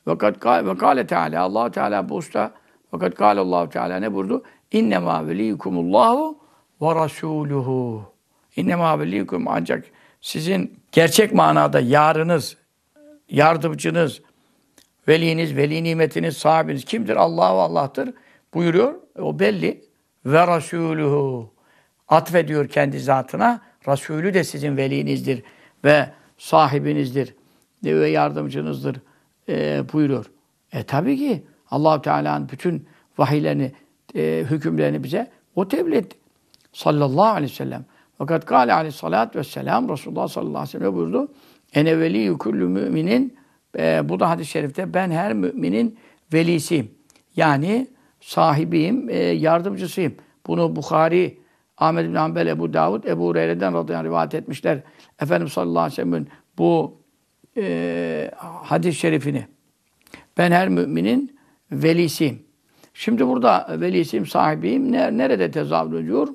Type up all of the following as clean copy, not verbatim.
Ve kâle Teala, Allah Teala bu usta fakat kâle Allah Teala ne buyurdu? İnnemâ veliyukumullahu ve rasûluhu. İnnemâ veliyukum ancak sizin gerçek manada yarınız, yardımcınız, veliniz, veli nimetiniz, sahibiniz kimdir? Allah ve Allah'tır buyuruyor. O belli. Ve rasûluhu. Atfediyor kendi zatına. Resulü de sizin velinizdir ve sahibinizdir ve yardımcınızdır buyuruyor. Tabii ki Allah-u Teala'nın bütün vahiylerini, hükümlerini bize o tebliğ etti. Sallallahu aleyhi ve sellem. Fakat kâle aleyhissalâtu vesselâm Resulullah sallallahu aleyhi ve sellem buyurdu. Ene veliyyü kullü müminin bu da hadis-i şerifte ben her müminin velisiyim. Yani sahibiyim, yardımcısıyım. Bunu Bukhari, Ahmed bin Hanbel, Ebu Davud, Ebu Hureyre'den radıyallahu anh rivayet etmişler. Efendimiz sallallahu aleyhi ve sellem'in bu hadis-i şerifini. Ben her müminin velisiyim. Şimdi burada velisiyim, sahibiyim. Nerede tezahür ediyor?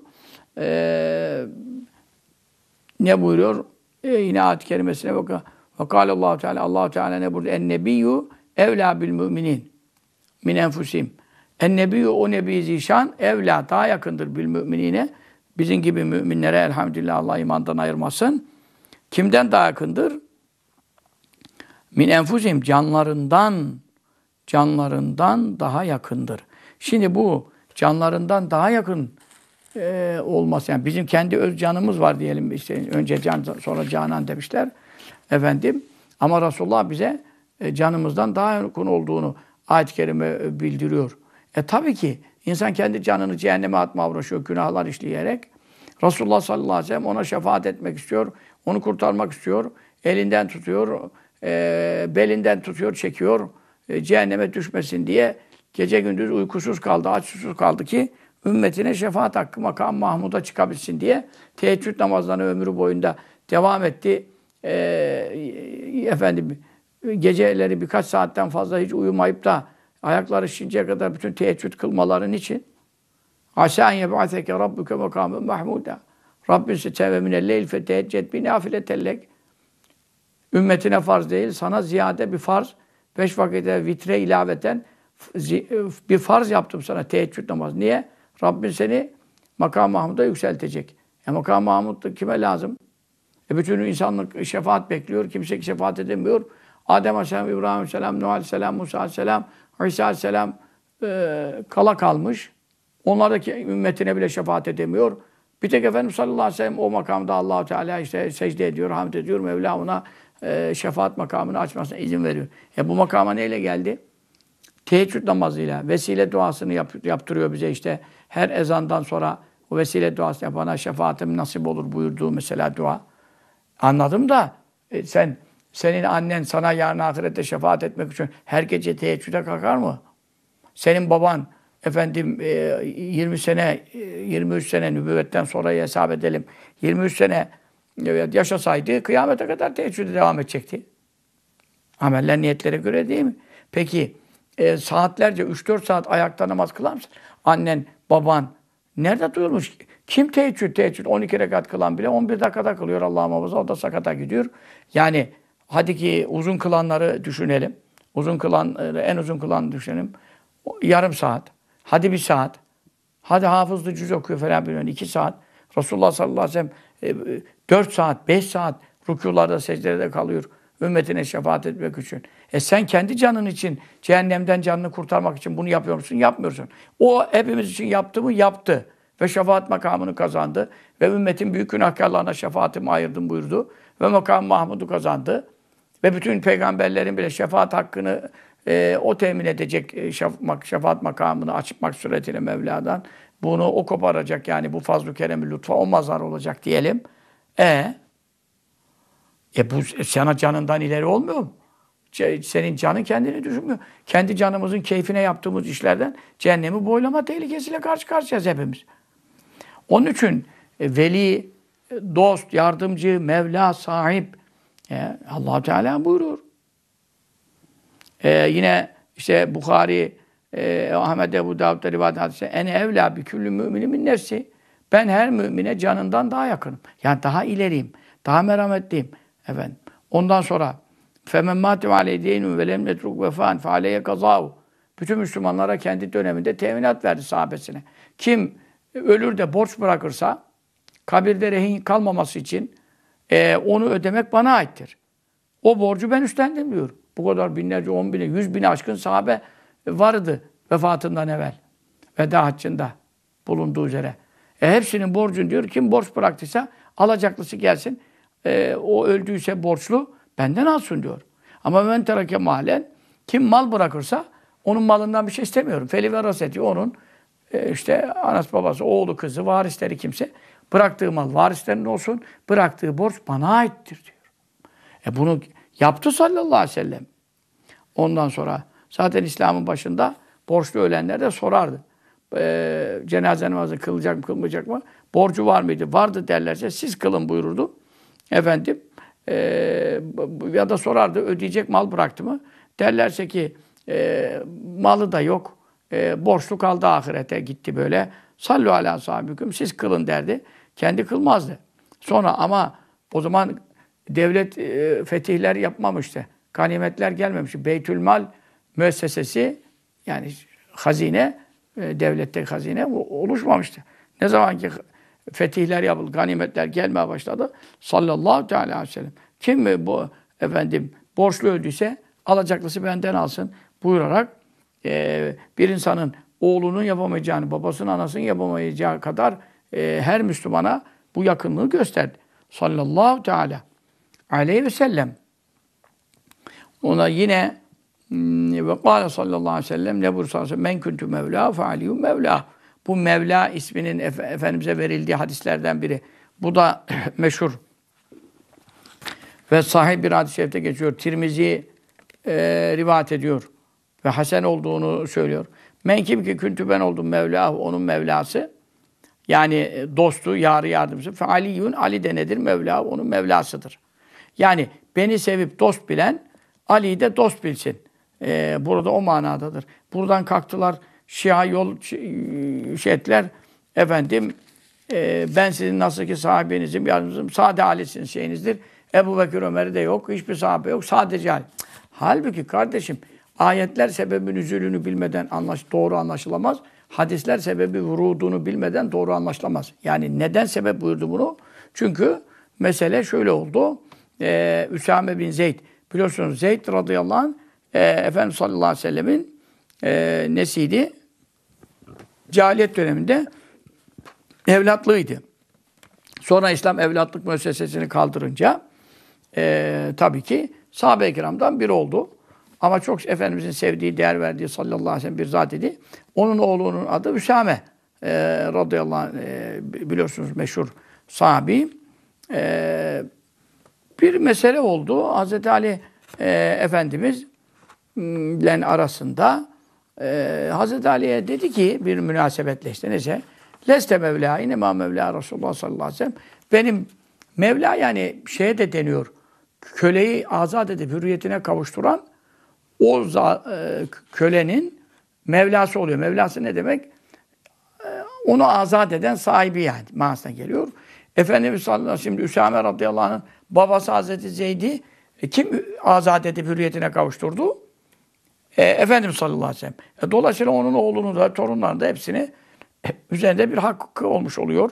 Ne buyuruyor? Yine ayet-i kerimesine bakın. Ve kâlallahu Teala, Allah-u Teala ne buyuruyor? En-nebiyyü evlâ bil müminin min enfusihim. En-nebiyyü o nebi zişan evlâ daha yakındır bil müminine. Bizim gibi müminlere elhamdülillah Allah imandan ayırmasın. Kimden daha yakındır? Min enfusihim canlarından daha yakındır. Şimdi bu canlarından daha yakın olması yani bizim kendi öz canımız var diyelim işte önce can sonra canan demişler efendim ama Resulullah bize canımızdan daha yakın olduğunu ayet-i kerime bildiriyor. Tabii ki insan kendi canını cehenneme atmaya uğraşıyor günahlar işleyerek. Resulullah sallallahu aleyhi ve sellem ona şefaat etmek istiyor, onu kurtarmak istiyor, elinden tutuyor, belinden tutuyor, çekiyor, cehenneme düşmesin diye gece gündüz uykusuz kaldı, aç susuz kaldı ki ümmetine şefaat hakkı makam Mahmud'a çıkabilsin diye teheccüd namazlarını ömrü boyunda devam etti. Efendim geceleri birkaç saatten fazla hiç uyumayıp da ayakları şişinceye kadar bütün teheccüd kılmaların için Asâ en yeb'ateke rabbuke makâmen mahmûdâ. Rabbin seteve minel-leyl fetehecced bi nâfiletellek. Ümmetine farz değil, sana ziyade bir farz. 5 vakite vitre ilaveten bir farz yaptım sana teheccüd namazı. Niye? Rabbin seni makam Mahmud'a yükseltecek. Makam Mahmud kime lazım? Bütün insanlık şefaat bekliyor. Kimse şefaat edemiyor. Adem Aleyhisselam, İbrahim Aleyhisselam, Nuh Aleyhisselam, Musa Aleyhisselam, İsa Aleyhisselam kala kalmış. Onlar da ümmetine bile şefaat edemiyor. Bir tek Efendimiz sallallahu aleyhi ve sellem o makamda Allah-u Teala işte secde ediyor, hamd ediyor. Mevla ona şefaat makamını açmasına izin veriyor. Bu makama neyle geldi? Teheccüd namazıyla, vesile duasını yaptırıyor bize işte. Her ezandan sonra o vesile duası yapana şefaatim nasip olur buyurduğu mesela dua. Anladım da senin annen sana yarın ahirette şefaat etmek için her gece teheccüde kalkar mı? Senin baban efendim 20 sene, 23 sene nübüvvetten sonrayı hesap edelim. 23 sene yaşasaydı kıyamete kadar teheccüde devam edecekti. Ameller niyetlere göre değil mi? Peki saatlerce 3-4 saat ayakta namaz kılar mısın? Annen, baban nerede duyulmuş? Kim teheccüd 12 rekat kılan bile 11 dakikada kılıyor Allah muhafaza. O da sakata gidiyor. Yani hadi ki uzun kılanları düşünelim. En uzun kılanı düşünelim. Yarım saat. Hadi 1 saat. Hadi hafızlı cüz okuyor falan bilmiyorum. 2 saat. Resulullah sallallahu aleyhi ve sellem 4 saat, 5 saat rükûlarda, secdelerde kalıyor. Ümmetine şefaat etmek için. Sen kendi canın için, cehennemden canını kurtarmak için bunu yapıyor musun? Yapmıyorsun. O hepimiz için yaptı mı? Yaptı. Ve şefaat makamını kazandı. Ve ümmetin büyük günahkarlarına şefaatimi ayırdım buyurdu. Ve makam Mahmud'u kazandı. Ve bütün peygamberlerin bile şefaat hakkını o temin edecek şefaat makamını açmak suretiyle Mevla'dan. Bunu o koparacak yani bu fazl-ı kerem-i lütfa o mazhar olacak diyelim. Bu sana canından ileri olmuyor mu? Senin canın kendini düşünmüyor. Kendi canımızın keyfine yaptığımız işlerden cehennemi boylama tehlikesiyle karşı karşıyayız hepimiz. Onun için veli, dost, yardımcı, Mevla, sahip Allah-u Teala buyuruyor. Yine işte Bukhari, Ahmed Ebu Davud'da rivayet hadisi ene evlâ bi küllü müminin min nefsi. Ben her mümine canından daha yakınım. Yani daha ileriyim. Daha merhametliyim. Efendim. Ondan sonra Femen mâte ve aleyhi deynun ve lem netruk vefân fe aleyhe kazâhu. Bütün Müslümanlara kendi döneminde teminat verdi sahabesine. Kim ölür de borç bırakırsa kabirde rehin kalmaması için onu ödemek bana aittir. O borcu ben üstlendim diyor. Bu kadar binlerce, 10 bine, 100 bine aşkın sahabe vardı vefatından evvel. Veda haccında bulunduğu üzere. Hepsinin borcunu diyor, kim borç bıraktıysa alacaklısı gelsin. O öldüyse borçlu benden alsın diyor. Ama men tereke malen, kim mal bırakırsa onun malından bir şey istemiyorum. Feli ve raseti onun işte anası babası, oğlu, kızı, varisleri kimse bıraktığı mal varislerinin olsun, bıraktığı borç bana aittir diyor. Bunu yaptı sallallahu aleyhi ve sellem. Ondan sonra zaten İslam'ın başında borçlu ölenler de sorardı. Cenaze namazı kılacak mı, kılmayacak mı? Borcu var mıydı? Vardı derlerse siz kılın buyururdu. Efendim ya da sorardı ödeyecek mal bıraktı mı? Derlerse ki malı da yok. Borçlu kaldı ahirete gitti böyle. Sallu ala sahibikum siz kılın derdi. Kendi kılmazdı. Sonra ama o zaman devlet fetihler yapmamıştı. Ganimetler gelmemişti. Beytülmal müessesesi yani hazine devlette hazine oluşmamıştı. Ne zaman ki fetihler yapıldı, ganimetler gelmeye başladı. Sallallahu teala aleyhi ve sellem. Kim mi bu efendim borçlu öldüyse alacaklısı benden alsın buyurarak bir insanın oğlunun yapamayacağını, babasının, anasının yapamayacağı kadar her Müslümana bu yakınlığı gösterdi. Sallallahu teala aleyhi ve sellem. Ona yine ve kâle sallallahu aleyhi ve sellem ne buyursa men kuntu mevlâ fe aliyyun mevlâ. Bu Mevla isminin Efendimiz'e verildiği hadislerden biri. Bu da meşhur. Ve sahih bir hadis-i şerifte geçiyor. Tirmizi rivayet ediyor. Ve hasen olduğunu söylüyor. Men kim ki küntü ben oldum Mevla, onun Mevlası. Yani dostu, yarı yardımcısı. Fe aliyyun, Ali de nedir? Mevla, onun Mevlasıdır. Yani beni sevip dost bilen, Ali'yi de dost bilsin. Burada o manadadır. Buradan kalktılar, Şia yol ettiler. Efendim, ben sizin nasıl ki sahibenizim, yardımcınızım, sade Ali'siniz şeyinizdir. Ebu Bekir Ömer'i de yok, hiçbir sahabe yok, sadece Ali. Halbuki kardeşim, ayetler sebebin nüzulünü bilmeden doğru anlaşılamaz. Hadisler sebebi vurudunu bilmeden doğru anlaşılamaz. Yani neden sebep buyurdu bunu? Çünkü mesele şöyle oldu. Üsame bin Zeyd, biliyorsunuz Zeyd radıyallahu anh, Efendimiz sallallahu aleyhi ve sellemin nesiydi? Cahiliyet döneminde evlatlığıydı. Sonra İslam evlatlık müessesesini kaldırınca tabii ki sahabe-i kiramdan biri oldu. Ama çok Efendimizin sevdiği, değer verdiği sallallahu aleyhi ve sellem bir zat idi. Onun oğlunun adı Üsame radıyallahu anh, biliyorsunuz meşhur sahabi. Bir mesele oldu. Hazreti Ali Efendimiz'le arasında Hazreti Ali'ye dedi ki bir münasebetle işte neyse Leste Mevla, inema Mevla Resulullah sallallahu aleyhi ve sellem. Benim Mevla yani şeye de deniyor. Köleyi azat edip hürriyetine kavuşturan o kölenin Mevlası oluyor. Mevlası ne demek? Onu azat eden sahibi yani manasına geliyor. Efendimiz sallallahu aleyhi ve sellem, şimdi Üsame radıyallahu anh'ın babası Hazreti Zeyd'i kim azat edip hürriyetine kavuşturdu? Efendimiz sallallahu aleyhi ve sellem. Dolayısıyla onun oğlunu da, torunlarını da hepsini üzerinde bir hakkı olmuş oluyor.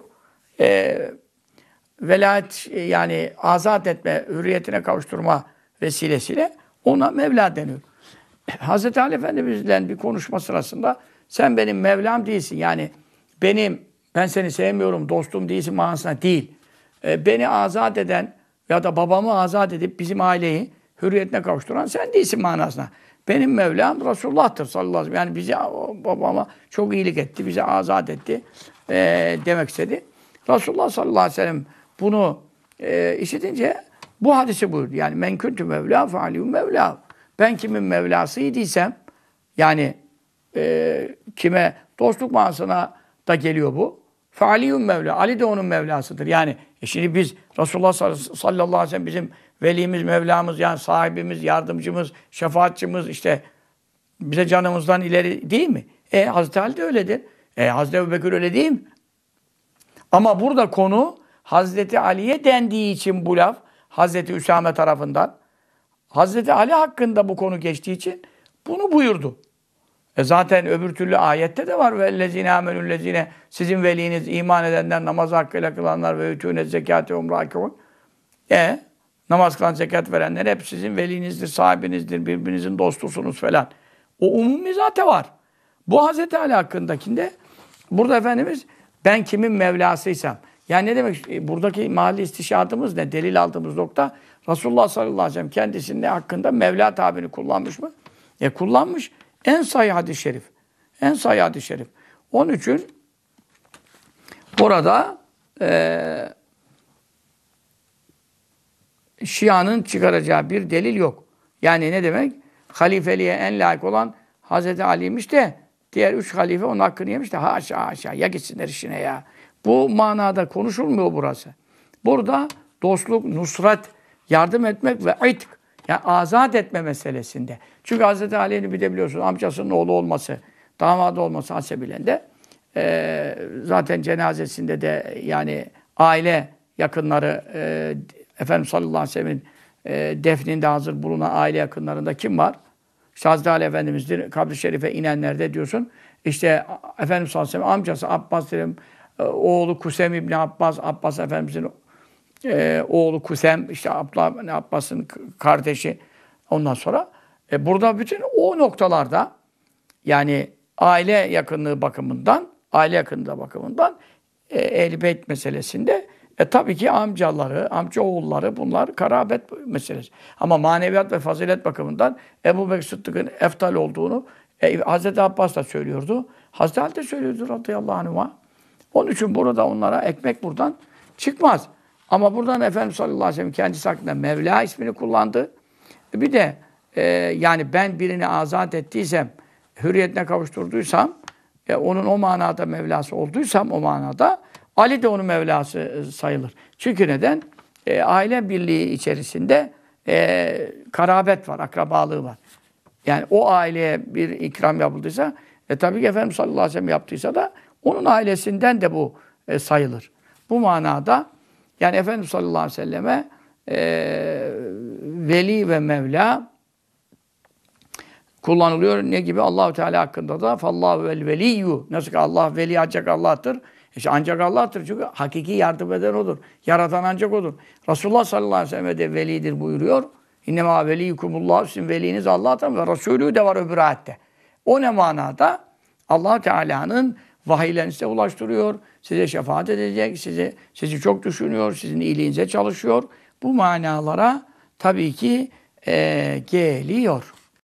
Velayet yani azat etme, hürriyetine kavuşturma vesilesiyle ona Mevla deniyor. Hazreti Ali Efendimiz'le bir konuşma sırasında sen benim Mevlam değilsin. Yani ben seni sevmiyorum, dostum değilsin manasına değil. Beni azat eden ya da babamı azat edip bizim aileyi hürriyetine kavuşturan sen değilsin manasına. Benim Mevlam Resulullah'tır sallallahu aleyhi ve sellem. Yani bizi, babama çok iyilik etti, bizi azat etti demek istedi. Resulullah sallallahu aleyhi ve sellem bunu işitince bu hadisi buyurdu. Yani men kuntu Mevla fe aliyyun Mevla. Ben kimin Mevlasıydıysam yani kime dostluk manasına da geliyor bu. Fe aliyyun Mevla. Ali de onun Mevlasıdır. Yani şimdi biz Resulullah sallallahu aleyhi ve sellem bizim velimiz, Mevlamız yani sahibimiz, yardımcımız, şefaatçimiz işte bize canımızdan ileri değil mi? Hazreti Ali de öyledir. Hazreti Ebubekir öyle değil mi? Ama burada konu Hazreti Ali'ye dendiği için bu laf Hazreti Üsame tarafından Hazreti Ali hakkında bu konu geçtiği için bunu buyurdu. Zaten öbür türlü ayette de var. Vellezine amenüllezine sizin veliniz iman edenler, namaz hakkıyla kılanlar ve ütûne zekâte umrâkûn. Namaz kılan, zekat verenler hep sizin velinizdir, sahibinizdir, birbirinizin dostusunuz falan. O umumi zaten var. Bu Hazreti Ali hakkındakinde burada Efendimiz ben kimin Mevlasıysam. Yani ne demek? Buradaki mahalli istişadımız ne? Delil aldığımız nokta Resulullah sallallahu aleyhi ve sellem kendisinin hakkında Mevla tabirini kullanmış mı? Kullanmış. En sahih hadis-i şerif. En sahih hadis-i şerif. Onun için burada Şia'nın çıkaracağı bir delil yok. Yani ne demek? Halifeliğe en layık olan Hazreti Ali'ymiş de diğer 3 halife onun hakkını yemiş de haşa haşa ya gitsinler işine ya. Bu manada konuşulmuyor burası. Burada dostluk, nusret, yardım etmek ve itk, yani azat etme meselesinde. Çünkü Hazreti Ali'nin bir de biliyorsunuz amcasının oğlu olması, damadı olması hasebiyle zaten cenazesinde de yani aile yakınları Efendimiz sallallahu aleyhi ve sellem'in defninde hazır bulunan aile yakınlarında kim var? İşte Hazreti Ali Efendimiz'dir. Kabr-i Şerif'e inenlerde diyorsun. İşte Efendimiz sallallahu aleyhi ve sellem amcası Abbas dedim, oğlu Kusem İbni Abbas, Abbas Efendimiz'in oğlu Kusem, işte Abdullah Abbas'ın kardeşi. Ondan sonra burada bütün o noktalarda yani aile yakınlığı bakımından Ehl-i Beyt meselesinde tabii ki amcaları, amca oğulları bunlar karabet meselesi. Ama maneviyat ve fazilet bakımından Ebu Bekir Sıddık'ın eftal olduğunu Hazreti Abbas da söylüyordu. Hazreti Ali de söylüyordu radıyallahu anhuma. Onun için burada onlara ekmek buradan çıkmaz. Ama buradan Efendimiz sallallahu aleyhi ve sellem kendisi hakkında Mevla ismini kullandı. Bir de yani ben birini azat ettiysem, hürriyetine kavuşturduysam, onun o manada Mevlası olduysam o manada Ali de onun Mevlası sayılır. Çünkü neden? Aile birliği içerisinde karabet var, akrabalığı var. Yani o aileye bir ikram yapıldıysa, tabii ki Efendimiz sallallahu aleyhi ve sellem yaptıysa da onun ailesinden de bu sayılır. Bu manada yani Efendimiz sallallahu aleyhi ve selleme veli ve Mevla kullanılıyor. Ne gibi? Allah-u Teala hakkında da fallahu vel veliyyu. Nasıl ki Allah veli ancak Allah'tır. İşte ancak Allah'tır. Çünkü hakiki yardım eden O'dur. Yaratan ancak O'dur. Resulullah sallallahu aleyhi ve sellem de velidir buyuruyor. İnnemâ veliyukumullah. Sizin veliniz Allah'tan ve Resulü de var öbür ayette. O ne manada? Allah Teala'nın vahiylerini size ulaştırıyor. Size şefaat edecek. Sizi çok düşünüyor. Sizin iyiliğinize çalışıyor. Bu manalara tabii ki geliyor.